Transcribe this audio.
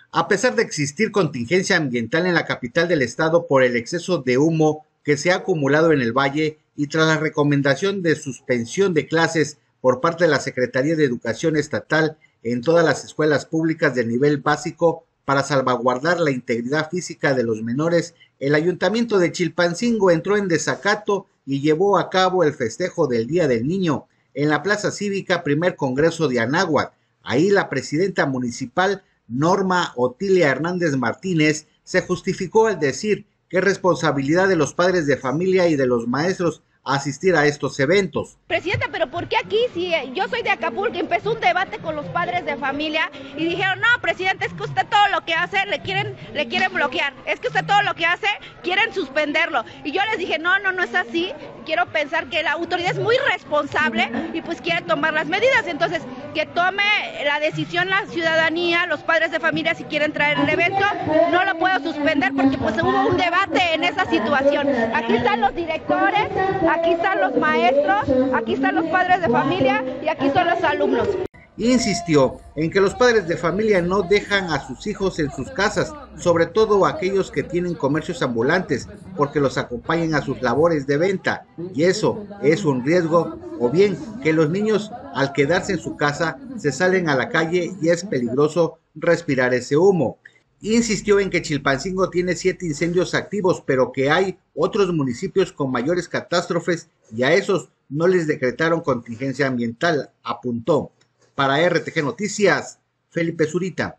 A pesar de existir contingencia ambiental en la capital del estado por el exceso de humo que se ha acumulado en el valle y tras la recomendación de suspensión de clases por parte de la Secretaría de Educación Estatal en todas las escuelas públicas del nivel básico para salvaguardar la integridad física de los menores, el Ayuntamiento de Chilpancingo entró en desacato y llevó a cabo el festejo del Día del Niño en la Plaza Cívica Primer Congreso de Anáhuac. Ahí la presidenta municipal Norma Otilia Hernández Martínez se justificó al decir que es responsabilidad de los padres de familia y de los maestros asistir a estos eventos. Presidenta, pero ¿por qué aquí? Si yo soy de Acapulco, empezó un debate con los padres de familia y dijeron, no, presidente, es que usted todo lo que hace le quieren bloquear, es que usted todo lo que hace quieren suspenderlo. Y yo les dije, no es así, quiero pensar que la autoridad es muy responsable y pues quiere tomar las medidas, entonces que tome la decisión la ciudadanía, los padres de familia, si quieren traer el evento, no lo puedo suspender porque pues hubo un debate en esa situación. Aquí están los directores, aquí están los maestros, aquí están los padres de familia y aquí son los alumnos. Insistió en que los padres de familia no dejan a sus hijos en sus casas, sobre todo aquellos que tienen comercios ambulantes, porque los acompañan a sus labores de venta, y eso es un riesgo, o bien que los niños al quedarse en su casa se salen a la calle y es peligroso respirar ese humo. Insistió en que Chilpancingo tiene 7 incendios activos, pero que hay otros municipios con mayores catástrofes y a esos no les decretaron contingencia ambiental, apuntó. Para RTG Noticias, Felipe Zurita.